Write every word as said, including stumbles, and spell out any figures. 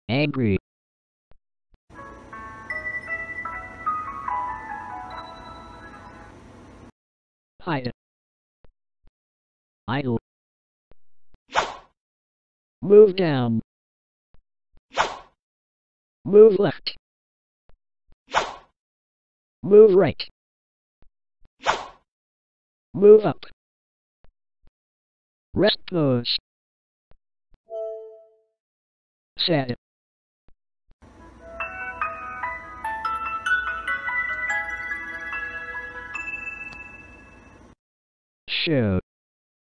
Angry. Hide. Idle. Move down. Move left. Move right. Move up. Rest pose. Sad. Show.